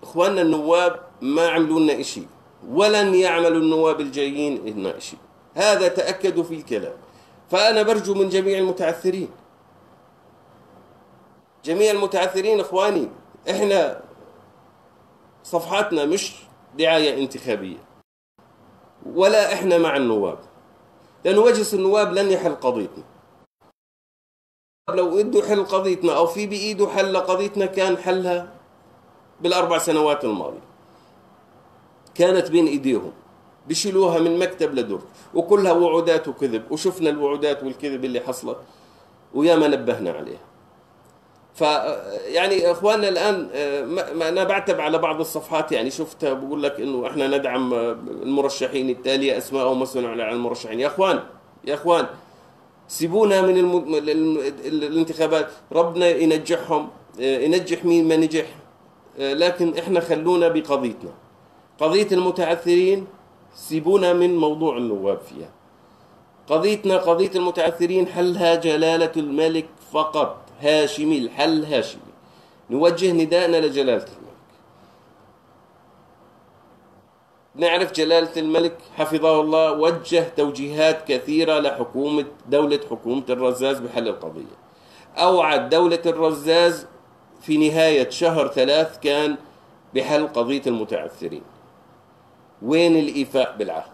إخواننا النواب ما عملوا لنا إشي، ولن يعملوا النواب الجايين لنا إشي، هذا تأكدوا في الكلام. فأنا برجو من جميع المتعثرين، جميع المتعثرين إخواني، إحنا صفحاتنا مش دعاية انتخابية، ولا إحنا مع النواب، لأنه مجلس النواب لن يحل قضيتنا. لو بده يحل قضيتنا أو في بإيده حل قضيتنا كان حلها بالأربع سنوات الماضية، كانت بين إيديهم، بيشيلوها من مكتب لدر، وكلها وعودات وكذب، وشفنا الوعودات والكذب اللي حصلت وياما نبهنا عليها. يعني اخواننا الان انا بعتب على بعض الصفحات، يعني شفتها بقول لك انه احنا ندعم المرشحين التالية اسمائهم مسؤول على المرشحين. يا اخوان، يا اخوان، سيبونا من الانتخابات، ربنا ينجحهم، ينجح مين ما نجح، لكن احنا خلونا بقضيتنا، قضية المتعثرين. سيبونا من موضوع النواب فيها، قضيتنا قضية المتعثرين حلها جلالة الملك فقط، هاشمي، الحل هاشمي. نوجه نداءنا لجلالة الملك. نعرف جلالة الملك حفظه الله وجه توجيهات كثيرة لحكومة حكومة الرزاز بحل القضية. أوعد دولة الرزاز في نهاية شهر 3 كان بحل قضية المتعثرين. وين الإيفاء بالعهد؟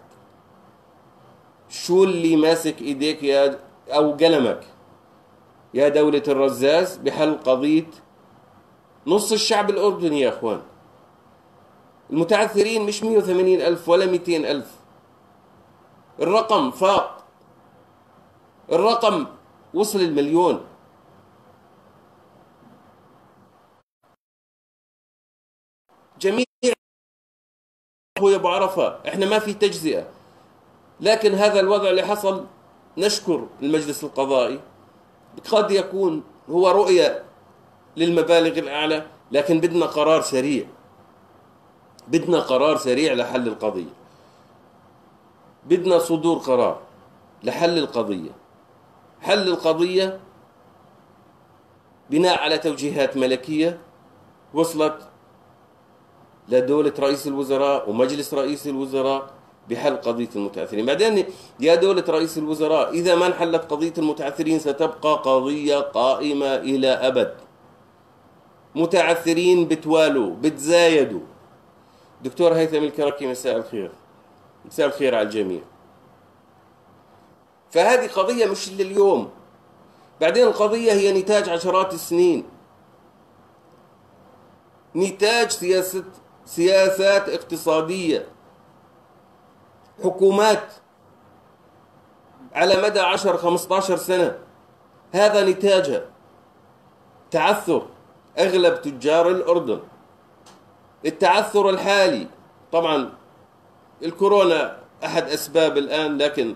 شو اللي ماسك إيديك أو قلمك يا دولة الرزاز بحل قضية نص الشعب الأردني؟ يا أخوان، المتعثرين مش 180,000 ولا 200,000، الرقم فاق، الرقم وصل المليون. جميع أخويا أبو عرفة، إحنا ما في تجزئة، لكن هذا الوضع اللي حصل نشكر المجلس القضائي، قد يكون هو رؤية للمبالغ الأعلى، لكن بدنا قرار سريع، بدنا قرار سريع لحل القضية، بدنا صدور قرار لحل القضية. حل القضية بناء على توجيهات ملكية وصلت لدولة رئيس الوزراء ومجلس رئيس الوزراء بحل قضية المتعثرين. بعدين يا دولة رئيس الوزراء، إذا ما انحلت قضية المتعثرين ستبقى قضية قائمة إلى أبد. متعثرين بتوالوا بتزايدوا. دكتور هيثم الكركي، مساء الخير. مساء الخير على الجميع. فهذه قضية مش لليوم، بعدين القضية هي نتاج عشرات السنين، نتاج سياسات اقتصادية، حكومات على مدى 10-15 سنة، هذا نتاجها. تعثر أغلب تجار الأردن، التعثر الحالي طبعا الكورونا أحد أسباب الآن، لكن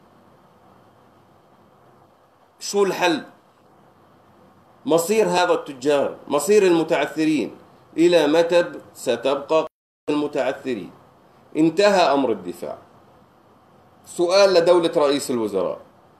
شو الحل؟ مصير هذا التجار، مصير المتعثرين، إلى متى ستبقى المتعثرين؟ انتهى أمر الدفاع. سؤال لدولة رئيس الوزراء،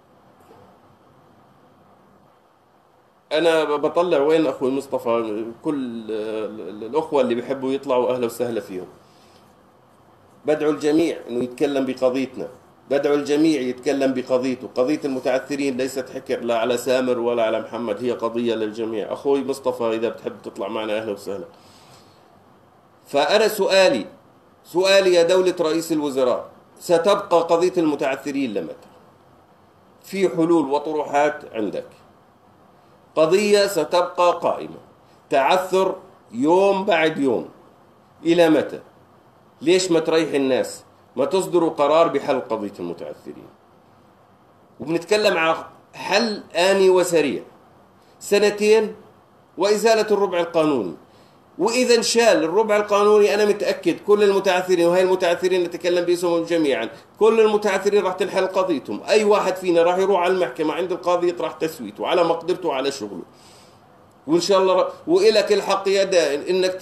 أنا بطلع وين أخوي مصطفى، كل الأخوة اللي بيحبوا يطلعوا أهلا وسهلا فيهم. بدعو الجميع أنه يتكلم بقضيتنا، بدعو الجميع يتكلم بقضيته. قضية المتعثرين ليست حكر لا على سامر ولا على محمد، هي قضية للجميع. أخوي مصطفى إذا بتحب تطلع معنا أهلا وسهلا. فأنا سؤالي يا دولة رئيس الوزراء، ستبقى قضية المتعثرين لمتى؟ في حلول وطروحات عندك؟ قضية ستبقى قائمة، تعثر يوم بعد يوم، إلى متى؟ ليش ما تريح الناس؟ ما تصدروا قرار بحل قضية المتعثرين. وبنتكلم عن حل آني وسريع، 2 وإزالة الربع القانوني. وإذا انشال الربع القانوني أنا متأكد كل المتعثرين، وهي المتعثرين نتكلم باسمهم جميعا، كل المتعثرين راح تنحل قضيتهم. أي واحد فينا راح يروح على المحكمة عند القاضي يطرح تسويته على مقدرته وعلى شغله، وإن شاء الله وإلك الحق يا دائن إنك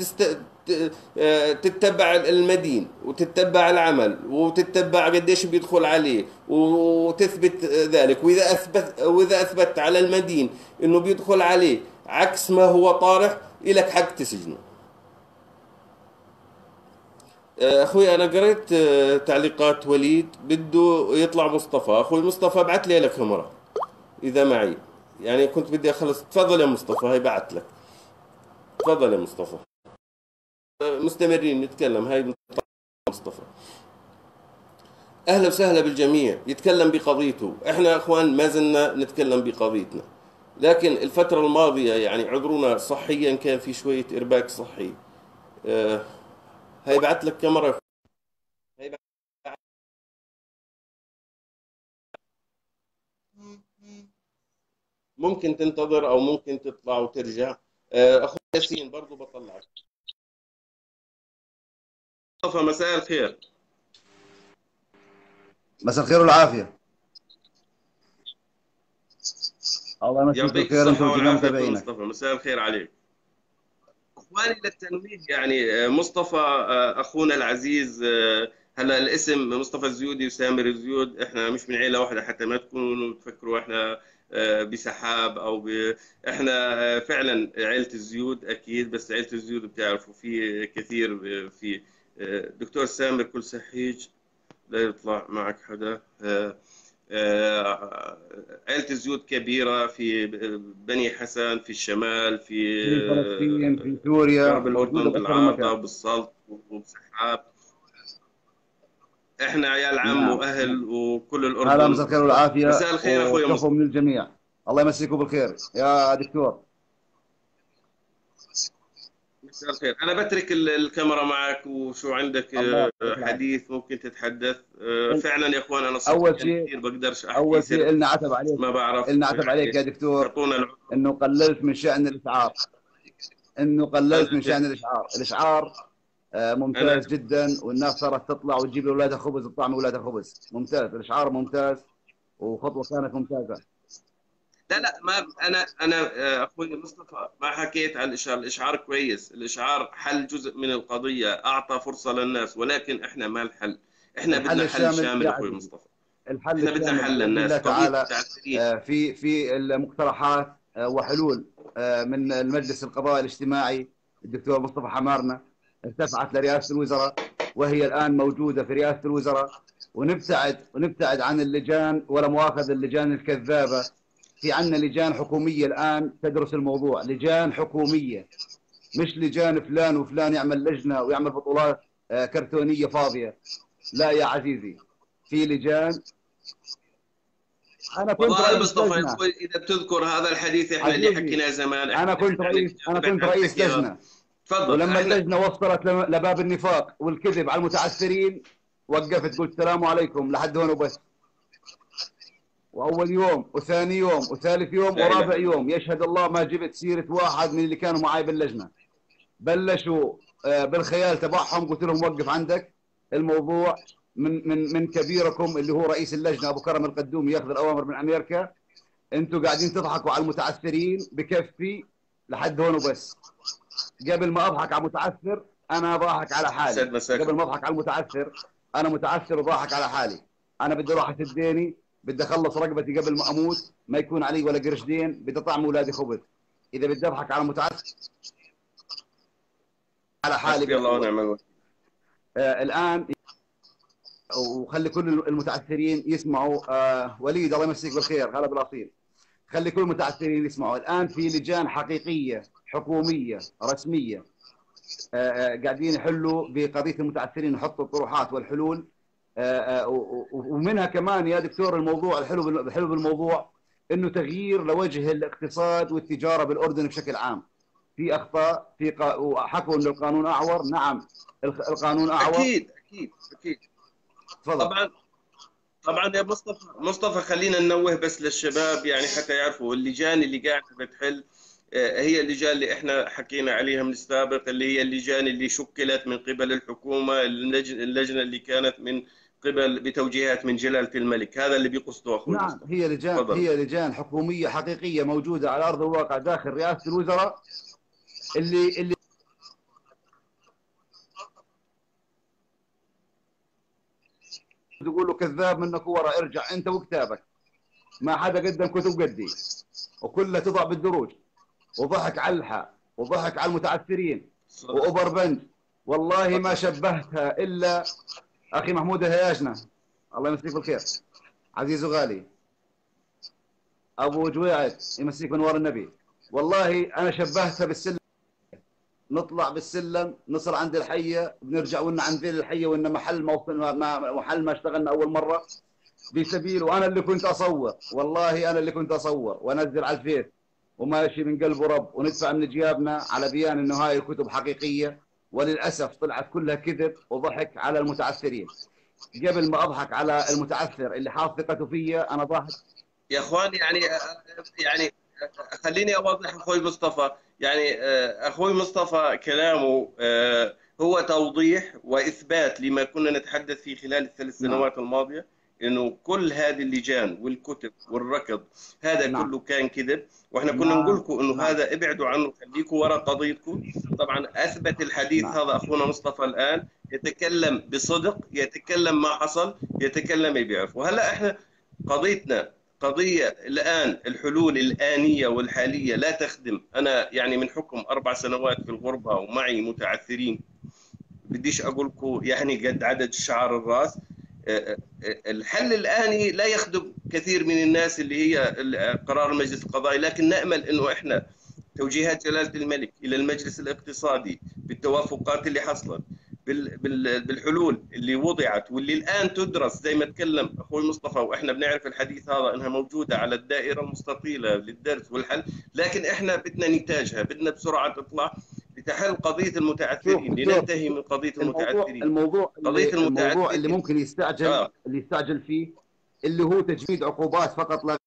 تتبع المدين وتتبع العمل وتتبع قديش بيدخل عليه وتثبت ذلك. وإذا أثبت على المدين إنه بيدخل عليه عكس ما هو طارح، إلك حق تسجنه. اخوي انا قريت تعليقات وليد، بده يطلع مصطفى. اخوي مصطفى بعت لي لك كاميرا اذا معي، يعني كنت بدي اخلص. تفضل يا مصطفى، هي بعت لك. تفضل يا مصطفى. مستمرين نتكلم. هاي مصطفى. اهلا وسهلا بالجميع يتكلم بقضيته. احنا اخوان ما زلنا نتكلم بقضيتنا، لكن الفترة الماضية يعني عذرونا صحيا كان في شوية ارباك صحي. آه، هاي بعت لك كاميرا. هاي ممكن تنتظر او ممكن تطلع وترجع. اخوي ياسين برضو بطلعك. مصطفى مساء الخير. مساء الخير والعافية. الله يمسيك يعطيك بالخير انت الصحة وجميع والعافية اخوي متابعينك. مصطفى، مساء الخير عليك. اخواني للتنويه يعني مصطفى اخونا العزيز. هلا الاسم مصطفى الزيودي وسامر الزيود، احنا مش من عيلة واحدة، حتى ما تكونوا تفكروا احنا بسحاب او احنا فعلا عيلة الزيود اكيد، بس عيلة الزيود بتعرفوا في كثير في دكتور سامر كل سحيج لا يطلع معك حدا. عيلة الزيود كبيرة في بني حسن، في الشمال، في في فلسطين، في سوريا، غرب موجودة الأردن بأكثر من بالعارضة مكان. وبالسلط وبسحاب. إحنا عيال عم نعم نعم. وأهل وكل هلا الأردن. مساء الخير والعافية مساء الخير أخوي وكفو مصطفى. من الجميع. الله يمسيكم بالخير يا دكتور. مساء الخير. أنا بترك الكاميرا معك، وشو عندك الله يعطيك العافية. حديث ممكن تتحدث. فعلا يا إخوان أنا أول صحيا شيء كثير بقدرش أحكي أول شيء سر. إلنا عتب عليك. ما بعرف إلنا عتب عليك يا دكتور يعطونا العذر. إنه قللت من شأن الإشعار. إنه قللت من شأن الإشعار أنا ممتاز جدا، والناس صارت تطلع وتجيب لاولادها خبز وتطعم اولادها خبز. ممتاز، الاشعار ممتاز وخطوه كانت ممتازه. لا لا، ما انا اخوي مصطفى ما حكيت عن الاشعار. الاشعار كويس، الاشعار حل جزء من القضيه، اعطى فرصه للناس، ولكن احنا ما الحل. احنا الحل بدنا حل الشامل شامل يا اخوي عزيزي، مصطفى. الحل احنا بدنا الشامل حل باذن الله للناس، قضيه تعالى متعثرين. في المقترحات وحلول من المجلس القضاء الاجتماعي. الدكتور مصطفى حمارنا ارتفعت لرئاسه الوزراء، وهي الان موجوده في رئاسه الوزراء. ونبتعد عن اللجان، ولا مؤاخذه اللجان الكذابه. في عندنا لجان حكوميه الان تدرس الموضوع، لجان حكوميه، مش لجان فلان وفلان يعمل لجنه ويعمل بطولات كرتونيه فاضيه. لا يا عزيزي، في لجان. انا كنت والله يا رئيس مصطفى يا لجنه. اخوي، اذا بتذكر هذا الحديث احنا اللي عزيزي، حكيناه زمان، احنا انا اللي كنت حكينا عن رئيس اللجان انا اللي كنت احنا رئيس بنحكيها. لجنه. تفضل. ولما احنا اللجنه وصلت لباب النفاق والكذب على المتعثرين، وقفت قلت السلام عليكم لحد هون وبس. واول يوم وثاني يوم وثالث يوم لا اله ورابع الا الله. يوم يشهد الله ما جبت سيره واحد من اللي كانوا معي باللجنه. بلشوا بالخيال تبعهم. قلت لهم وقف عندك الموضوع. من كبيركم اللي هو رئيس اللجنه ابو كرم القدومي ياخذ الاوامر من امريكا. انتم قاعدين تضحكوا على المتعثرين، بكفي لحد هون وبس. قبل ما اضحك على متعثر انا ضاحك على حالي. يسعد مساك قبل ما أخوي. اضحك على المتعثر انا متعثر وضاحك على حالي. انا بدي اروح اسد ديني، بدي اخلص رقبتي قبل ما اموت، ما يكون علي ولا قرش دين، بدي اطعم اولادي خبز. اذا بدي اضحك على متعثر على حالي حسبي الله بالاول. ونعم الوكيل. الان وخلي كل المتعثرين يسمعوا. وليد الله يمسيك بالخير، هلا بالاصيل. خلي كل المتعثرين يسمعوا. الان في لجان حقيقيه حكوميه رسميه قاعدين يحلوا بقضيه المتعثرين، يحطوا الطروحات والحلول. ومنها كمان يا دكتور الموضوع الحلو بالموضوع انه تغيير لوجه الاقتصاد والتجاره بالاردن بشكل عام. في اخطاء وحكوا انه القانون اعور. نعم، القانون اعور. اكيد اكيد اكيد. تفضل. طبعا. طبعا يا مصطفى خلينا ننوه بس للشباب، يعني حتى يعرفوا اللجان اللي قاعده بتحل. هي اللجان اللي احنا حكينا عليها من السابق، اللي هي اللجان اللي شكلت من قبل الحكومه، اللجنه اللي كانت من قبل بتوجيهات من جلاله الملك. هذا اللي بيقصده اخوي نعم، مصطفى. هي تفضل. لجان حكوميه حقيقيه موجوده على ارض الواقع داخل رئاسه الوزراء. اللي تقول له كذاب منك ورا، ارجع انت وكتابك. ما حدا قدم كتب قدي، وكلها تضع بالدروج. وضحك على الحق، وضحك على المتعثرين، صدق. واوبر بنج. والله ما شبهتها الا اخي محمود الهياجنه، الله يمسيك بالخير، عزيز وغالي ابو جويعد يمسيك من ورا النبي. والله انا شبهتها بالسلم، نطلع بالسلم نصل عند الحيه بنرجع وإن عند ذيل الحيه وإن محل ما وصلنا، محل ما اشتغلنا اول مره بسبيل. وانا اللي كنت اصور، والله انا اللي كنت اصور وانزل على الفيس وماشي من قلب رب، وندفع من جيابنا على بيان انه هاي الكتب حقيقيه. وللاسف طلعت كلها كذب وضحك على المتعثرين. قبل ما اضحك على المتعثر اللي حاط ثقته فيا انا ضاحك. يا اخوان يعني خليني اوضح اخوي مصطفى. يعني اخوي مصطفى كلامه هو توضيح واثبات لما كنا نتحدث فيه خلال الثلاث نعم سنوات الماضيه، انه كل هذه اللجان والكتب والركض هذا نعم كله كان كذب. واحنا كنا نقول نعم لكم انه نعم هذا ابعدوا عنه، خليكم ورا قضيتكم. طبعا اثبت الحديث نعم هذا اخونا مصطفى الان، يتكلم بصدق، يتكلم ما حصل، يتكلم بيعرف. وهلا احنا قضيتنا قضية الآن، الحلول الآنية والحالية لا تخدم. أنا يعني من حكم 4 سنوات في الغربة ومعي متعثرين، بديش أقول لكم يعني قد عدد شعر الرأس. الحل الآني لا يخدم كثير من الناس اللي هي قرار المجلس القضائي، لكن نأمل أنه إحنا توجيهات جلالة الملك إلى المجلس الاقتصادي بالتوافقات اللي حصلت، بالحلول اللي وضعت واللي الآن تدرس زي ما تكلم أخوي مصطفى، وإحنا بنعرف الحديث هذا أنها موجودة على الدائرة المستطيلة للدرس والحل. لكن إحنا بدنا نتاجها، بدنا بسرعة تطلع لتحل قضية شوف المتعثرين، دكتور، لننتهي من قضية الموضوع المتعثرين. الموضوع قضية اللي الموضوع اللي المتعثرين ممكن يستعجل، آه اللي يستعجل فيه اللي هو تجميد عقوبات فقط لا.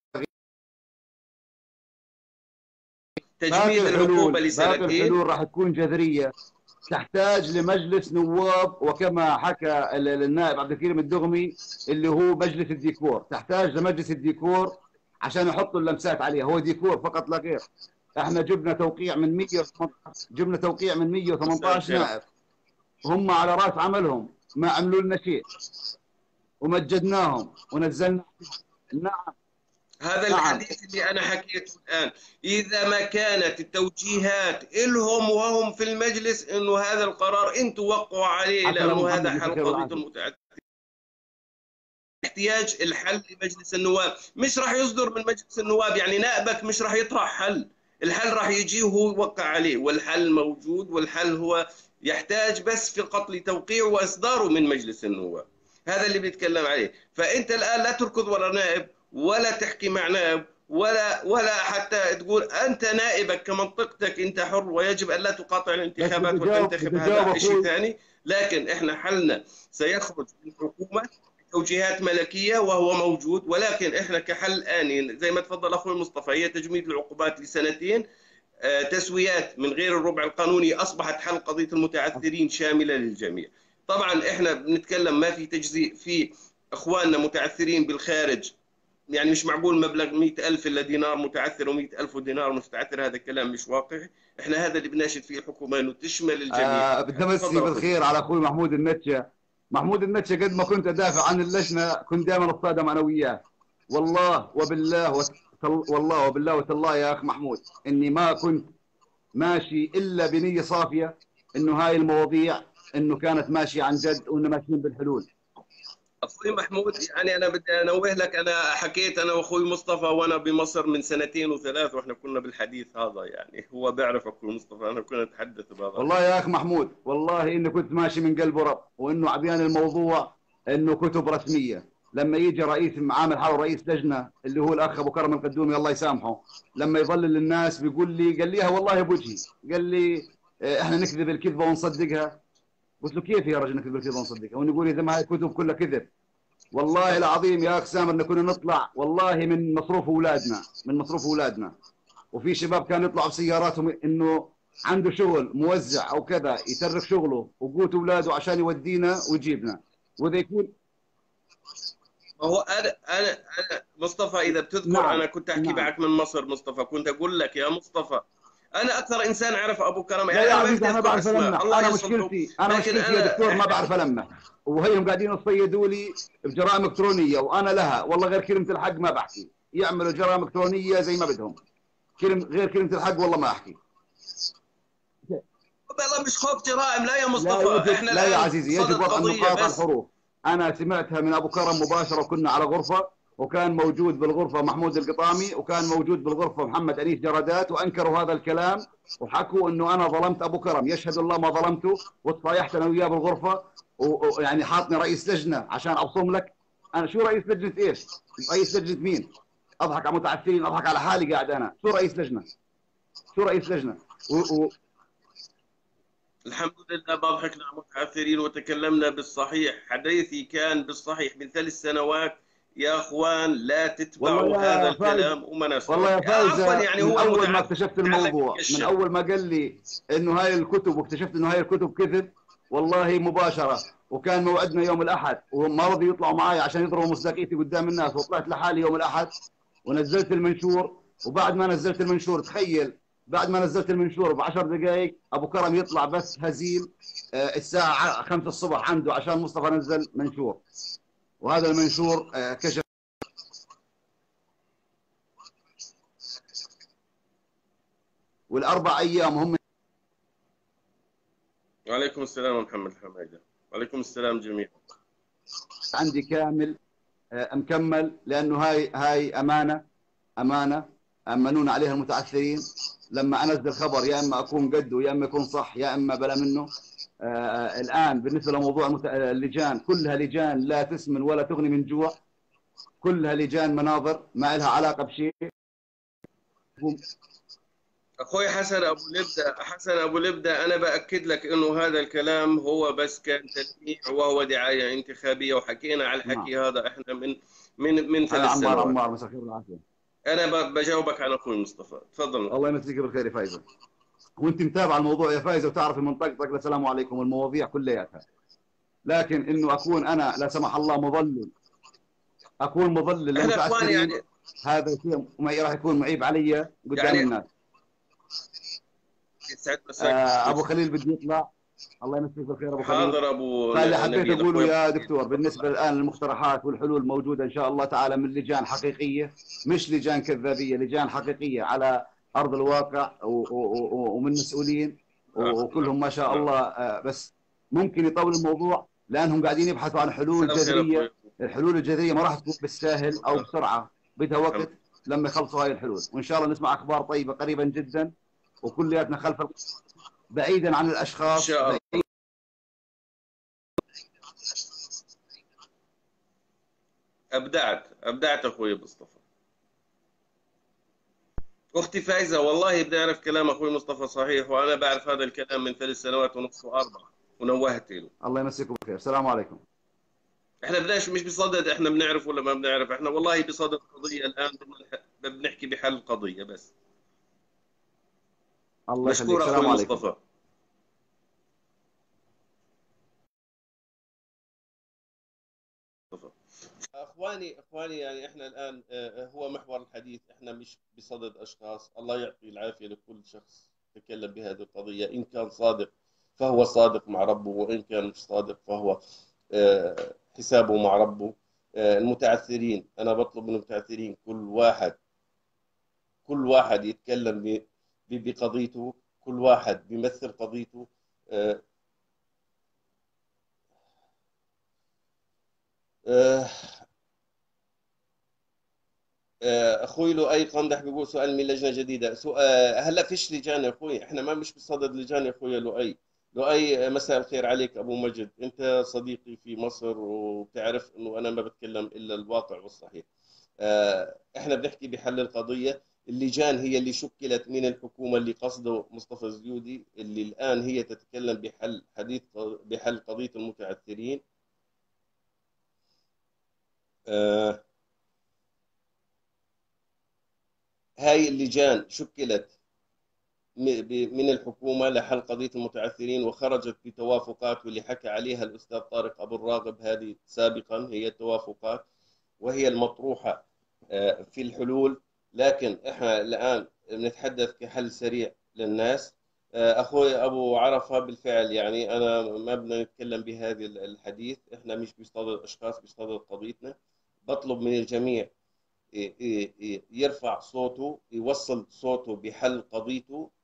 تجميد العقوبة باقي لسنتين. الحلول راح تكون جذريه، تحتاج لمجلس نواب، وكما حكى النائب عبد الكريم الدغمي اللي هو مجلس الديكور، تحتاج لمجلس الديكور عشان يحطوا اللمسات عليها. هو ديكور فقط لا غير. احنا جبنا توقيع من 118، جبنا توقيع من 118 الشرف. نائب، هم على راس عملهم ما عملوا لنا شيء، ومجدناهم ونزلنا. نعم هذا نعم الحديث اللي أنا حكيته الآن، إذا ما كانت التوجيهات إلهم وهم في المجلس إنه هذا القرار أنتم وقعوا عليه عسى الله لأنه هذا محمد حل بالخير قضية والعافيه. المتعثرين، احتياج الحل لمجلس النواب، مش راح يصدر من مجلس النواب. يعني نائبك مش راح يطرح حل، الحل راح يجي وهو يوقع عليه، والحل موجود، والحل هو يحتاج بس فقط لتوقيعه وإصداره من مجلس النواب. هذا اللي بيتكلم عليه. فأنت الآن لا تركض ورا نائب، ولا تحكي مع نائب، ولا حتى تقول أنت نائبك كمنطقتك أنت حر ويجب أن لا تقاطع بس الانتخابات وتنتخب، بدي اجاوب هذا شيء اخوي. ثاني. لكن إحنا حلنا سيخرج من الحكومة توجيهات ملكيه وهو موجود، ولكن احنا كحل اني زي ما تفضل اخوي مصطفى هي تجميد العقوبات لسنتين، تسويات من غير الربع القانوني، اصبحت حل قضيه المتعثرين شامله للجميع. طبعا احنا بنتكلم ما في تجزيء في اخواننا متعثرين بالخارج، يعني مش معقول مبلغ 100,000 إلا دينار متعثر و100,000 دينار متعثر، هذا كلام مش واقعي. احنا هذا اللي بناشد فيه الحكومه انه تشمل الجميع. بدي امسي تفضل اخوي. بالخير على اخوي محمود النتشه. محمود النتشه قد ما كنت ادافع عن اللجنه كنت دائما اتصادم انا وياه. والله وبالله والله وبالله وتالله يا اخ محمود اني ما كنت ماشي الا بنيه صافيه، انه هاي المواضيع انه كانت ماشيه عن جد وانه ماشيين بالحلول. اخوي محمود، يعني انا بدي انوه لك، انا حكيت انا واخوي مصطفى وانا بمصر من سنتين وثلاث واحنا كنا بالحديث هذا، يعني هو بيعرف اخوي مصطفى، انا كنا نتحدث بهذا والله الموضوع. يا اخ محمود والله اني كنت ماشي من قلب رب، وانه عبيان الموضوع انه كتب رسميه. لما يجي رئيس عامل حاله رئيس لجنه اللي هو الاخ ابو كرم القدومي الله يسامحه، لما يضلل الناس بيقول لي، قال لي والله بوجهي، قال لي احنا نكذب الكذبه ونصدقها. قلت له كيف يا رجل نكذب الكذبه ونصدقها ونقول اذا ما هي كتب كلها كذب؟ والله العظيم يا اخ سامر ان كنا نطلع والله من مصروف اولادنا، من مصروف اولادنا. وفي شباب كانوا يطلعوا بسياراتهم انه عنده شغل موزع او كذا يترك شغله وقوت اولاده عشان يودينا ويجيبنا. واذا يكون هو انا مصطفى اذا بتذكر نعم انا كنت احكي نعم. معك من مصر مصطفى، كنت اقول لك يا مصطفى انا اكثر انسان عرف ابو كرم، لا يعني يا انا ما عزيزي بدي انا ما اذكر بعرف اسماء المح، الله انا يصلحه، مشكلتي، انا لكن مشكلتي يا انا دكتور ما بعرف المح. وهيهم قاعدين يصيدوا لي بجرائم الكترونيه وانا لها والله غير كلمه الحق ما بحكي. يعملوا جرائم الكترونيه زي ما بدهم، غير كلمه الحق والله ما احكي. والله مش خوف جرائم، لا يا لا مصطفى، يجب، احنا لا يا الان عزيزي، يجب بصدد وضع قضيه النقاط على بس. الحروف. أنا سمعتها من أبو كرم مباشرة، وكنا على غرفة، وكان موجود بالغرفة محمود القطامي، وكان موجود بالغرفة محمد أنيس جرادات، وأنكروا هذا الكلام وحكوا إنه أنا ظلمت أبو كرم. يشهد الله ما ظلمته، وتصايحت أنا وياه بالغرفة، ويعني حاطني رئيس لجنة عشان أبصم لك. أنا شو رئيس لجنة إيش؟ رئيس لجنة مين؟ أضحك على متعسرين، أضحك على حالي قاعد أنا. شو رئيس لجنة؟ شو رئيس لجنة؟ الحمد لله ما ضحكنا على متعثرين وتكلمنا بالصحيح، حديثي كان بالصحيح من 3 سنوات. يا اخوان لا والله تتبعوا هذا يا فايز، الكلام وما والله نسمع. يا عفوا فايزة، يعني من هو أول ما المتعثر اكتشفت تعلق الموضوع، من يكشف. أول ما قال لي إنه هاي الكتب، واكتشفت إنه هاي الكتب كذب، والله مباشرة. وكان موعدنا يوم الأحد، وما رضي يطلعوا معي عشان يضربوا مصداقيتي قدام الناس، وطلعت لحالي يوم الأحد ونزلت المنشور. وبعد ما نزلت المنشور، تخيل، بعد ما نزلت المنشور ب10 دقائق أبو كرم يطلع بث هزيل الساعة 5 الصبح عنده عشان مصطفى نزل منشور. وهذا المنشور كشف. والأربع أيام هم وعليكم السلام محمد حميدة. وعليكم السلام جميعا. عندي كامل مكمل، لانه هاي امانه، امانه امنونا عليها المتعثرين. لما انزل خبر، يا اما اكون قده، يا اما يكون صح، يا اما بلا منه. الان بالنسبه لموضوع اللجان، كلها لجان لا تسمن ولا تغني من جوع، كلها لجان مناظر ما لها علاقه بشيء. اخوي حسن ابو لبده، انا باكد لك انه هذا الكلام هو بس كان تلميع وهو دعايه انتخابيه، وحكينا على نعم. الحكي هذا احنا من انا ثلاث عمار، سنوات عمار، مساء الخير والعافيه. انا بجاوبك عن اخوي مصطفى، تفضل. الله يمسيك بالخير يا فايزه، وانت متابع الموضوع يا فايزه، وتعرف من طقطق للسلام عليكم المواضيع كلياتها. لكن انه اكون انا لا سمح الله مضلل، اكون مضلل احنا اخوان لمتعثرين، يعني هذا شيء راح يكون معيب علي قدام يعني الناس. يسعد مساك اخوي. ابو خليل بده يطلع، الله يمسيك بالخير ابو خليل. حاضر ابو فاللي حبيت نبيل، اقوله اخوي ابو يا خليل، دكتور، تفضل بالنسبه الان للمقترحات والحلول موجوده ان شاء الله تعالى من لجان حقيقيه، مش لجان كذابيه، لجان حقيقيه على ارض الواقع، ومن مسؤولين، نعم نعم وكلهم ما شاء نعم. الله. بس ممكن يطول الموضوع لانهم قاعدين يبحثوا عن حلول مساء الخير اخوي. جذريه. الحلول الجذريه ما راح تكون بالساهل او نعم. بسرعه، بدها وقت الحمد لله. لما يخلصوا هاي الحلول. وان شاء الله نسمع اخبار طيبه قريبا جدا، وكلياتنا خلف بعيدا عن ان الاشخاص. شاء الله. ابدعت اخوي مصطفى. اختي فايزه، والله بنعرف كلام اخوي مصطفى صحيح، وانا بعرف هذا الكلام من 3 سنوات ونص واربع، ونوهت له. الله يمسيكم بالخير، السلام عليكم. احنا بدناش مش بصدد احنا بنعرف ولا ما بنعرف، احنا والله بصدد قضيه الان، بنحكي بحل قضيه بس. الله يخليك، مشكور اخوي السلام عليكم. مصطفى. اخواني يعني احنا الان هو محور الحديث، احنا مش بصدد اشخاص. الله يعطي العافيه لكل شخص تكلم بهذه القضيه، ان كان صادق فهو صادق مع ربه، وان كان مش صادق فهو حسابه مع ربه. المتعثرين، انا بطلب من المتعثرين كل واحد يتكلم بقضيته، كل واحد بيمثل قضيته. آه، آه، اخوي لؤي قندح بيقول سؤال من لجنه جديده. هلا فيش لجان يا اخوي، احنا ما مش بصدد لجان يا اخوي. لؤي مساء الخير عليك ابو مجد، انت صديقي في مصر وبتعرف انه انا ما بتكلم الا الواقع والصحيح. احنا بنحكي بحل القضيه. اللجان هي اللي شكلت من الحكومه اللي قصده مصطفى الزيودي، اللي الان هي تتكلم بحل قضيه المتعثرين. آه، هاي اللجان شكلت من الحكومة لحل قضية المتعثرين، وخرجت بتوافقات، واللي حكى عليها الأستاذ طارق أبو الراغب هذه سابقا هي التوافقات، وهي المطروحة في الحلول. لكن احنا الآن بنتحدث كحل سريع للناس. أخوي أبو عرفة، بالفعل يعني أنا ما بدنا نتكلم بهذه الحديث، احنا مش بصدد أشخاص، بصدد قضيتنا. بطلب من الجميع يرفع صوته، يوصل صوته بحل قضيته